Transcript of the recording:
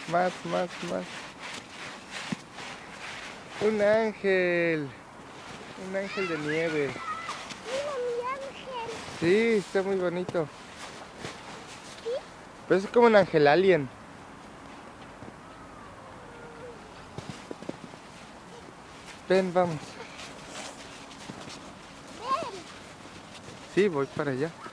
Más, más, más. Un ángel. Un ángel de nieve. Mira mi ángel. Sí, está muy bonito. ¿Sí? Pero es como un ángel alien. Ven, vamos. Ven. Sí, voy para allá.